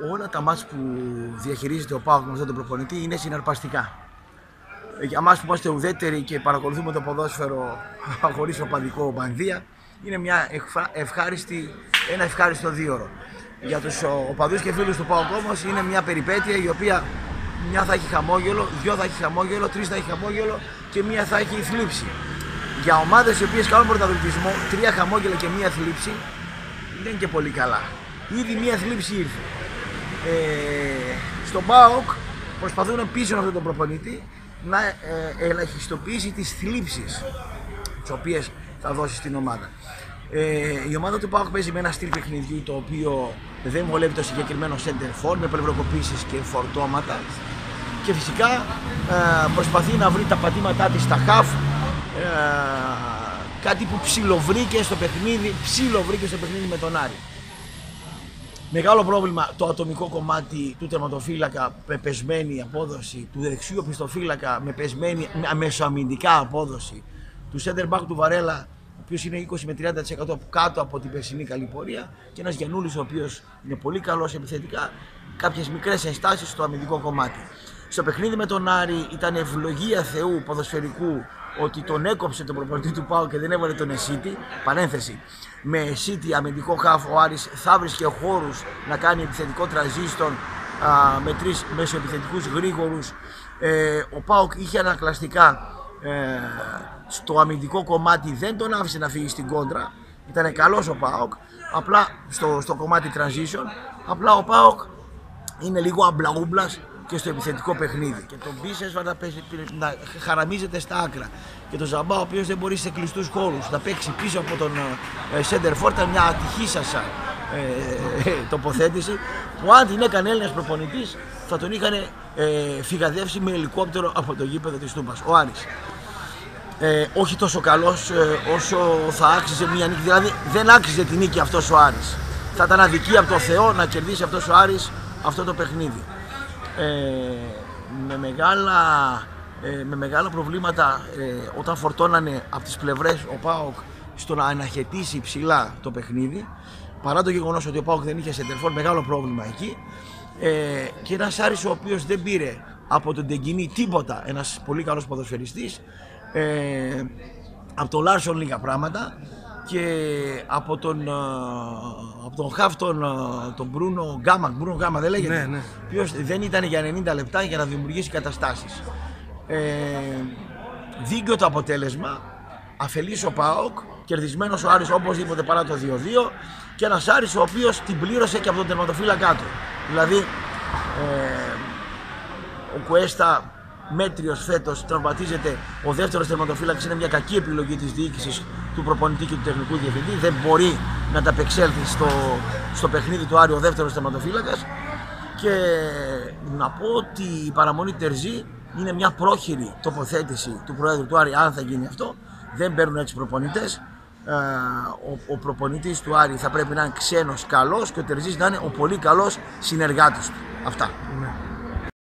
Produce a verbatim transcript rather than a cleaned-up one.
όλα τα μάτς που διαχειρίζεται ο ΠΑΟΚ με αυτόν τον προπονητή είναι συναρπαστικά. Για εμάς που είμαστε ουδέτεροι και παρακολουθούμε το ποδόσφαιρο χωρίς οπαδικό μανδύα, είναι μια ευχάριστη, ένα ευχάριστο δίωρο. Για τους οπαδούς και φίλους του ΠΑΟΚ όμως είναι μια περιπέτεια η οποία μια θα έχει χαμόγελο, δυο θα έχει χαμόγελο, τρεις θα έχει χαμόγελο και μία θα έχει θλίψη. Για ομάδες οι οποίες κάνουν πρωταθλητισμό, τρία χαμόγελα και μία θλίψη δεν είναι και πολύ καλά. Ήδη μία θλίψη ήρθε. Ε, στον ΠΑΟΚ προσπαθούν πίσω αυτόν τον προπονητή να ε, ελαχιστοποιήσει τις θλίψεις τις οποίες θα δώσει στην ομάδα. Ε, η ομάδα του ΠΑΟΚ παίζει με ένα στυλ παιχνιδιού το οποίο δεν βολεύει το συγκεκριμένο center for με πλευροκοπήσεις και φορτώματα και φυσικά ε, προσπαθεί να βρει τα πατήματά της στα half, ε, κάτι που ψιλοβρήκε στο παιχνίδι, ψιλοβρήκε στο παιχνίδι με τον Άρη. Μεγάλο πρόβλημα το ατομικό κομμάτι του τερματοφύλακα με πεσμένη απόδοση, του δεξιού οπισθοφύλακα με πεσμένη μεσοαμυντικά απόδοση, του center back του Βαρέλα, ο οποίος είναι είκοσι με τριάντα τοις εκατό κάτω από την περσινή καλή πορεία, και ένας Γιαννούλης ο οποίος είναι πολύ καλός επιθετικά, κάποιες μικρές ενστάσεις στο αμυντικό κομμάτι. Στο παιχνίδι με τον Άρη ήταν ευλογία Θεού ποδοσφαιρικού ότι τον έκοψε τον προπονητή του ΠΑΟΚ και δεν έβαλε τον Εσίτη. Παρένθεση, με Εσίτη αμυντικό χάφ ο Άρης θα βρίσκε χώρους να κάνει επιθετικό τραζίστον με τρεις μεσοεπιθετικούς γρήγορους. Ε, ο ΠΑΟΚ είχε ανακλαστικά ε, στο αμυντικό κομμάτι, δεν τον άφησε να φύγει στην κόντρα. Ήταν καλός ο ΠΑΟΚ, απλά στο, στο κομμάτι transition, απλά ο ΠΑΟΚ είναι λίγο αμπλαούμπλας και στο επιθετικό παιχνίδι. Και τον Μπίσεσβαρ να, να χαραμίζεται στα άκρα. Και τον Ζαμπά, ο οποίος δεν μπορεί σε κλειστούς χώρους να παίξει πίσω από τον Σέντερφορ, ήταν μια ατυχήσασα ε, ε, τοποθέτηση που αν την έκανε Έλληνας προπονητής θα τον είχαν ε, φυγαδεύσει με ελικόπτερο από το γήπεδο της Τούμπας. Ο Άρης. Ε, όχι τόσο καλός ε, όσο θα άξιζε μια νίκη, δηλαδή δεν άξιζε την νίκη αυτός ο Άρης. Θα ήταν αδικία από το Θεό να κερδίσει αυτός ο Άρης αυτό το παιχνίδι. Ε, με, μεγάλα, ε, με μεγάλα προβλήματα ε, όταν φορτώνανε από τις πλευρές ο ΠΑΟΚ στο να αναχαιτήσει ψηλά το παιχνίδι, παρά το γεγονός ότι ο ΠΑΟΚ δεν είχε σεντερφόρ, μεγάλο πρόβλημα εκεί, ε, και ένας Άρης ο οποίος δεν πήρε από τον Τεγκινή τίποτα, ένας πολύ καλός ποδοσφαιριστής, ε, από τον Λάρσον λίγα πράγματα και από τον, από τον Χαφ τον, τον Μπρούνο Γκάμα, Μπρούνο Γκάμα δεν λέγεται, ναι, ναι. Ποιος δεν ήταν για ενενήντα λεπτά για να δημιουργήσει καταστάσεις. Ε, δίκαιο το αποτέλεσμα, αφελής ο ΠΑΟΚ, κερδισμένος ο Άρης οπωσδήποτε παρά το δύο δύο και ένας Άρης ο οποίος την πλήρωσε και από τον τερματοφύλακά του. Δηλαδή ε, ο Κουέστα μέτριος φέτος, τραυματίζεται, ο δεύτερος τερματοφύλακας, είναι μια κακή επιλογή της διοίκησης του προπονητή και του τεχνικού διευθυντή, δεν μπορεί να ταπεξέλθει στο, στο παιχνίδι του Άρη ο δεύτερος τερματοφύλακας. Και να πω ότι η παραμονή Τερζή είναι μια πρόχειρη τοποθέτηση του Προέδρου του Άρη, αν θα γίνει αυτό. Δεν παίρνουν έτσι προπονητές. Ο, ο προπονητής του Άρη θα πρέπει να είναι ξένος καλός και ο Τερζής να είναι ο πολύ καλός συνεργάτης του. Αυτά.